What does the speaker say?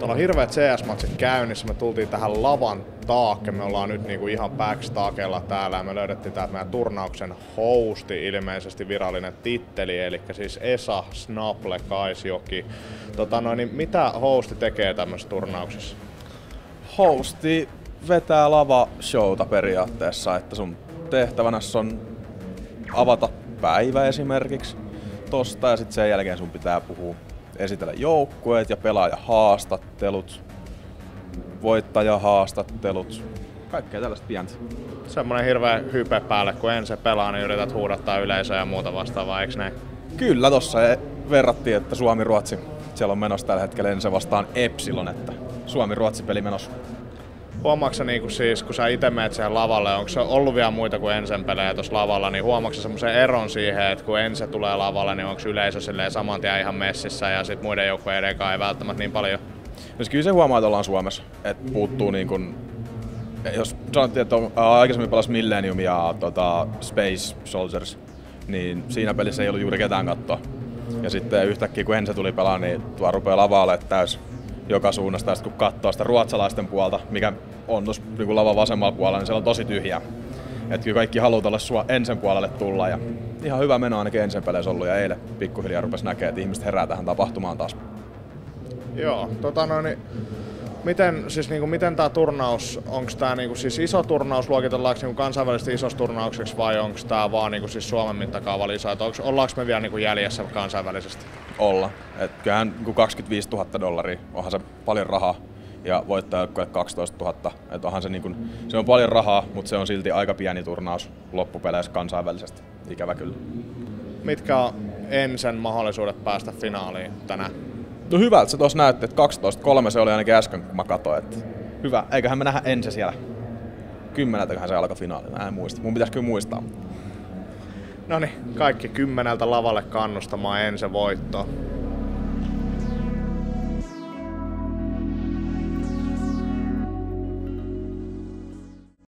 Tuolla on hirveät CS-matsit käynnissä, me tultiin tähän lavan taakke, me ollaan nyt niinku ihan backstakella täällä ja me löydettiin täältä meidän turnauksen hosti, ilmeisesti virallinen titteli, eli siis Esa Snaple Kaisjoki. Niin mitä hosti tekee tämmöisessä turnauksessa? Hosti vetää lava-showta periaatteessa, että sun tehtävänä on avata päivä esimerkiksi tosta ja sitten sen jälkeen sun pitää esitellä joukkueet ja pelaajahaastattelut, voittajahaastattelut, kaikkea tällaista pientä. Semmoinen hirveä hype päälle, kun ensin pelaa, niin yrität huudattaa yleisöä ja muuta vastaavaa, eikö näin? Kyllä, tossa verrattiin, että Suomi-Ruotsi, siellä on menossa tällä hetkellä ensin vastaan Epsilon, että Suomi-Ruotsi-peli menossa. Huomaatko sä niin siis, kun sä itse menet siihen lavalle, onko se ollut vielä muita kuin ensin pelejä tuossa lavalla, niin huomaatko sä semmoisen eron siihen, että kun ensin tulee lavalle, niin onko yleisö saman tien ihan messissä ja sit muiden joukkojen edekaan ei välttämättä niin paljon? No kyllä se huomaa, että ollaan Suomessa, että puuttuu niin kun, jos sanottiin, että aikaisemmin pelasi Millennium ja Space Soldiers, niin siinä pelissä ei ollut juuri ketään katsoa. Ja sitten yhtäkkiä kun ensin tuli pelaa, niin tuo rupeaa lavalle täys joka suunnasta, ja sitten kun katsoo sitä ruotsalaisten puolta, mikä on tuossa niin lavan vasemmalla puolella, niin siellä on tosi tyhjää. Että kyllä kaikki haluaa tuolle ensin puolelle tulla, ja ihan hyvä meno ainakin ensin peleissä ollut, ja eilen pikkuhiljaa rupesi näkemään, että ihmiset herää tähän tapahtumaan taas. Joo, miten tämä turnaus, onko tämä siis iso turnaus, luokitellaanko kansainvälisesti isossa turnaukseksi vai onko tämä vaan siis Suomen mittakaavalla iso, että ollaanko me vielä jäljessä kansainvälisesti? Olla. Et kyllähän 25 000 $, onhan se paljon rahaa ja voittajajoukkueelle 12 000. Et onhan se, se on paljon rahaa, mutta se on silti aika pieni turnaus loppupeleissä kansainvälisesti. Ikävä kyllä. Mitkä on ensin mahdollisuudet päästä finaaliin tänään? No hyvältä se tuossa näytti, että 12-3 se oli ainakin äsken, kun mä katsoin. Että hyvä, eiköhän me nähdä ensin siellä. 10:hän se alkoi finaali, mä en muista. Mun pitäisi kyllä muistaa. Noniin, kaikki 10 lavalle kannustamaan ensin voittoon.